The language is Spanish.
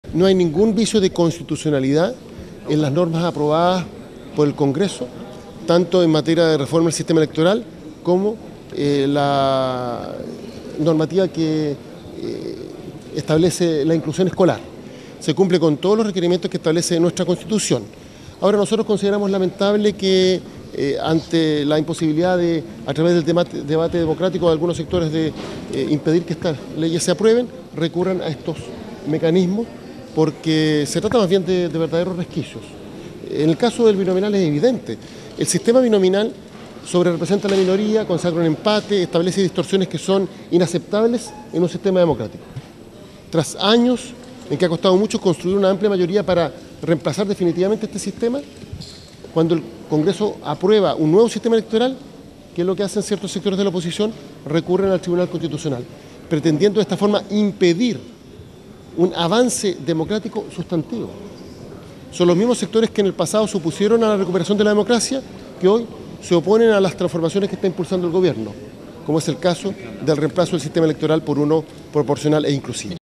No hay ningún vicio de constitucionalidad en las normas aprobadas por el Congreso, tanto en materia de reforma del sistema electoral como la normativa que establece la inclusión escolar. Se cumple con todos los requerimientos que establece nuestra Constitución. Ahora, nosotros consideramos lamentable que ante la imposibilidad de, a través del debate democrático de algunos sectores, de impedir que estas leyes se aprueben, recurran a estos mecanismos, porque se trata más bien de verdaderos resquicios. En el caso del binominal es evidente. El sistema binominal sobrerepresenta a la minoría, consagra un empate, establece distorsiones que son inaceptables en un sistema democrático. Tras años en que ha costado mucho construir una amplia mayoría para reemplazar definitivamente este sistema, cuando el Congreso aprueba un nuevo sistema electoral, ¿qué es lo que hacen ciertos sectores de la oposición? Recurren al Tribunal Constitucional, pretendiendo de esta forma impedir un avance democrático sustantivo. Son los mismos sectores que en el pasado se opusieron a la recuperación de la democracia, que hoy se oponen a las transformaciones que está impulsando el gobierno, como es el caso del reemplazo del sistema electoral por uno proporcional e inclusivo.